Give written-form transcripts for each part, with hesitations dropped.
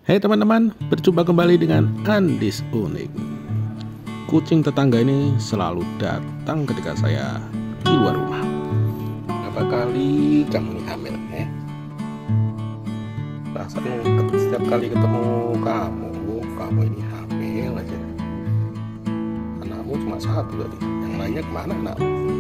Hai teman-teman, berjumpa kembali dengan Andis Unik. Kucing tetangga ini selalu datang ketika saya di luar rumah. Berapa kali kamu ini hamil? Rasanya setiap kali ketemu kamu ini hamil aja. Anakmu cuma satu tadi, yang lainnya kemana nak?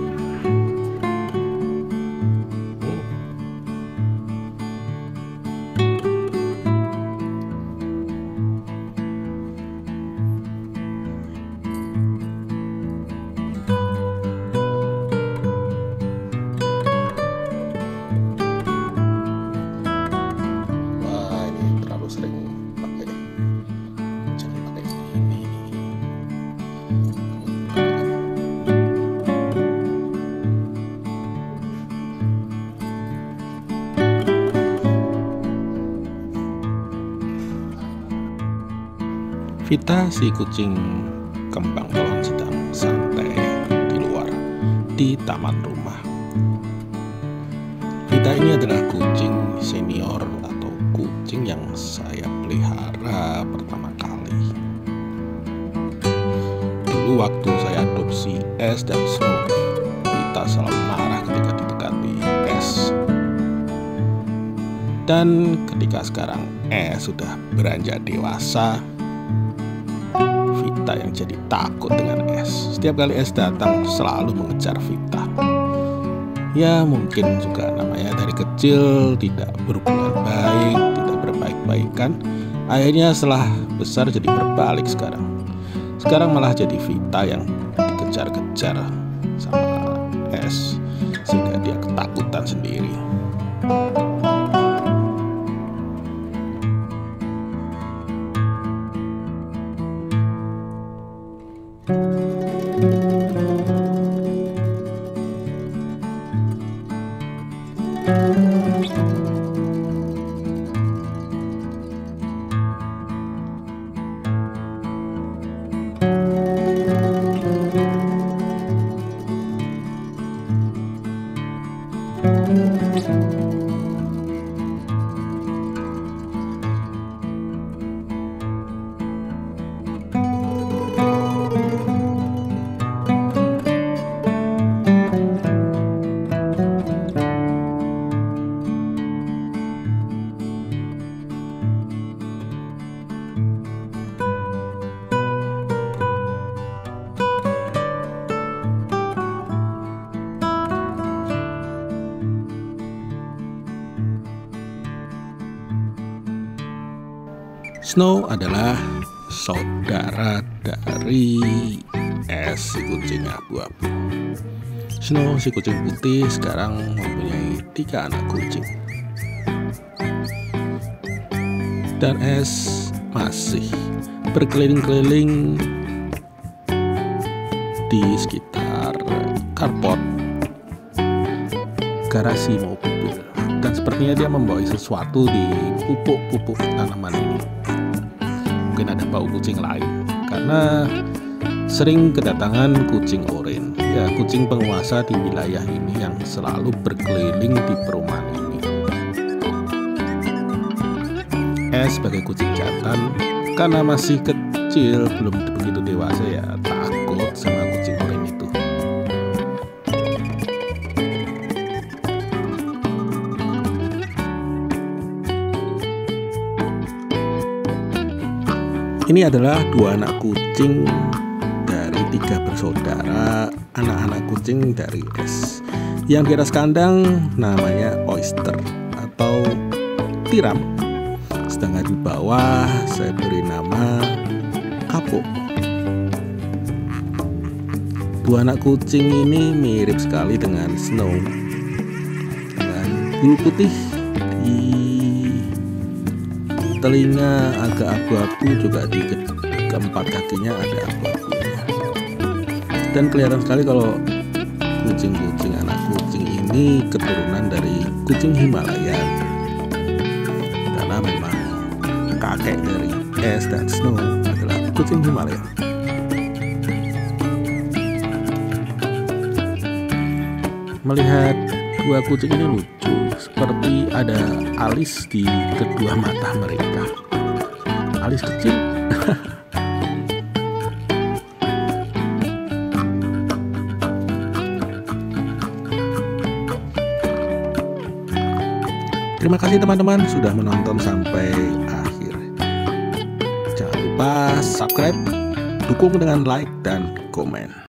Vita, si kucing kembang telon, sedang santai di luar di taman rumah. Vita ini adalah kucing senior atau kucing yang saya pelihara pertama kali. Dulu waktu saya adopsi Es dan Snow, Vita selalu marah ketika didekati Es. Dan ketika sekarang Es sudah beranjak dewasa, Vita yang jadi takut dengan Es. Setiap kali Es datang selalu mengejar Vita. Ya mungkin juga namanya dari kecil tidak berhubungan baik, tidak berbaik-baikan. Akhirnya setelah besar jadi berbalik sekarang. Sekarang malah jadi Vita yang dikejar-kejar sama Es, sehingga dia ketakutan sendiri. Snow adalah saudara dari Es, si kucing abu-abu. Snow, si kucing putih, sekarang mempunyai 3 anak kucing. Dan Es masih berkeliling-keliling di sekitar carport, garasi mobil. Dan sepertinya dia membawa sesuatu di pupuk-pupuk tanaman ini. Mungkin ada bau kucing lain, karena sering kedatangan kucing oranye, ya kucing penguasa di wilayah ini yang selalu berkeliling di perumahan ini. Es sebagai kucing jantan, karena masih kecil, belum begitu dewasa, ya takut sama kucing oranye itu. Ini adalah 2 anak kucing dari 3 bersaudara, anak-anak kucing dari Es. Yang di atas kandang namanya Oyster atau tiram. Sedangkan di bawah saya beri nama Kapok. 2 anak kucing ini mirip sekali dengan Snow, dengan bulu putih di telinga agak abu-abu, juga di keempat kakinya ada abu-abunya. Dan kelihatan sekali kalau kucing-kucing anak kucing ini keturunan dari kucing Himalaya, karena memang kakek dari Es dan Snow adalah kucing Himalaya. Melihat 2 kucing ini lucu, seperti ada alis di kedua mata mereka. Alis kecil. Terima kasih teman-teman sudah menonton sampai akhir. Jangan lupa subscribe, dukung dengan like dan komen.